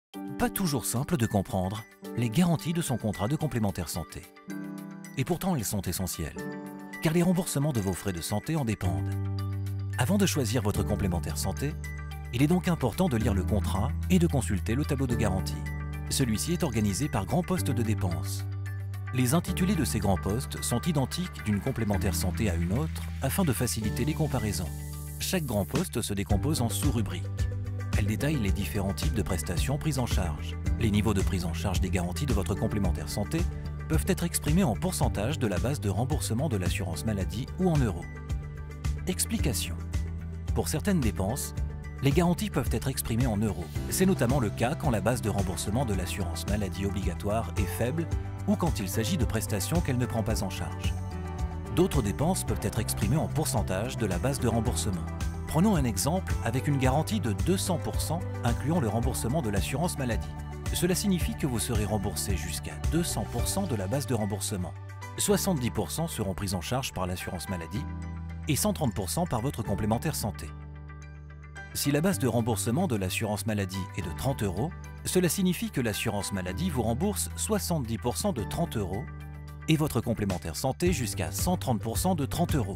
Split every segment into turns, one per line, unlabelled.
Pas toujours simple de comprendre les garanties de son contrat de complémentaire santé. Et pourtant, elles sont essentielles, car les remboursements de vos frais de santé en dépendent. Avant de choisir votre complémentaire santé, il est donc important de lire le contrat et de consulter le tableau de garantie. Celui-ci est organisé par grands postes de dépenses. Les intitulés de ces grands postes sont identiques d'une complémentaire santé à une autre afin de faciliter les comparaisons. Chaque grand poste se décompose en sous-rubriques. Elle détaille les différents types de prestations prises en charge. Les niveaux de prise en charge des garanties de votre complémentaire santé peuvent être exprimés en pourcentage de la base de remboursement de l'assurance maladie ou en euros. Explication. Pour certaines dépenses, les garanties peuvent être exprimées en euros. C'est notamment le cas quand la base de remboursement de l'assurance maladie obligatoire est faible ou quand il s'agit de prestations qu'elle ne prend pas en charge. D'autres dépenses peuvent être exprimées en pourcentage de la base de remboursement. Prenons un exemple avec une garantie de 200% incluant le remboursement de l'assurance maladie. Cela signifie que vous serez remboursé jusqu'à 200% de la base de remboursement. 70% seront pris en charge par l'assurance maladie et 130% par votre complémentaire santé. Si la base de remboursement de l'assurance maladie est de 30 €, cela signifie que l'assurance maladie vous rembourse 70% de 30 € et votre complémentaire santé jusqu'à 130% de 30 €.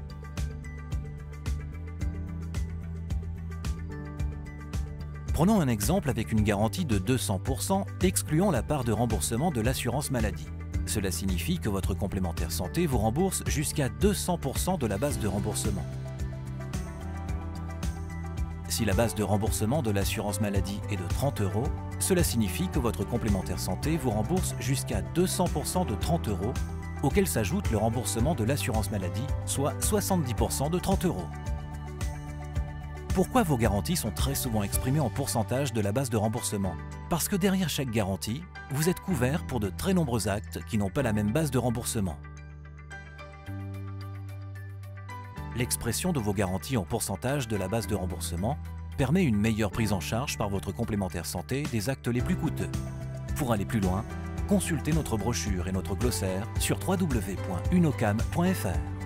Prenons un exemple avec une garantie de 200% excluant la part de remboursement de l'assurance maladie. Cela signifie que votre complémentaire santé vous rembourse jusqu'à 200% de la base de remboursement. Si la base de remboursement de l'assurance maladie est de 30 €, cela signifie que votre complémentaire santé vous rembourse jusqu'à 200% de 30 €, auquel s'ajoute le remboursement de l'assurance maladie, soit 70% de 30 €. Pourquoi vos garanties sont très souvent exprimées en pourcentage de la base de remboursement? Parce que derrière chaque garantie, vous êtes couvert pour de très nombreux actes qui n'ont pas la même base de remboursement. L'expression de vos garanties en pourcentage de la base de remboursement permet une meilleure prise en charge par votre complémentaire santé des actes les plus coûteux. Pour aller plus loin, consultez notre brochure et notre glossaire sur www.unocam.fr.